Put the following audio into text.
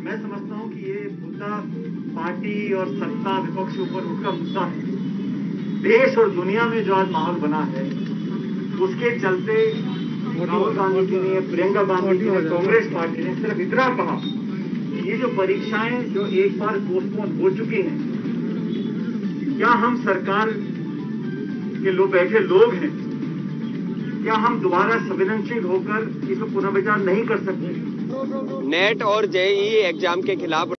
मैं समझता हूं कि ये मुद्दा पार्टी और सत्ता विपक्ष के ऊपर उठा मुद्दा है। देश और दुनिया में जो आज माहौल बना है उसके चलते राहुल गांधी जी ने, प्रियंका गांधी जी ने, कांग्रेस पार्टी ने सिर्फ इतना कहा कि ये जो परीक्षाएं जो एक बार पोस्टपोन हो चुकी हैं, क्या हम सरकार के बैठे लोग हैं, क्या हम दोबारा संवेदनशील होकर इसको पुनर्विचार नहीं कर सकते? नेट और जेईई एग्जाम के खिलाफ